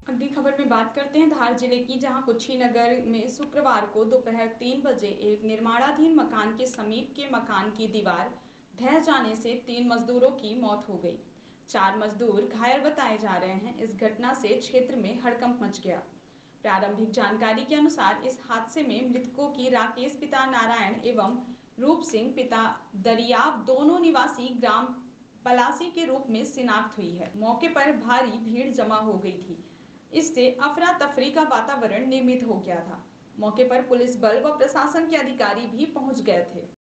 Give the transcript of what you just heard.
अगली खबर में बात करते हैं धार जिले की, जहां कुशीनगर में शुक्रवार को दोपहर 3 बजे एक निर्माणाधीन मकान के समीप के मकान की दीवार ढह जाने से 3 मजदूरों की मौत हो गई। 4 मजदूर घायल बताए जा रहे हैं। इस घटना से क्षेत्र में हड़कंप मच गया। प्रारंभिक जानकारी के अनुसार इस हादसे में मृतकों की राकेश पिता नारायण एवं रूप सिंह पिता दरियाव दोनों निवासी ग्राम पलासी के रूप में शिनाख्त हुई है। मौके पर भारी भीड़ जमा हो गई थी। इससे अफरा तफरी का वातावरण निर्मित हो गया था। मौके पर पुलिस बल व प्रशासन के अधिकारी भी पहुंच गए थे।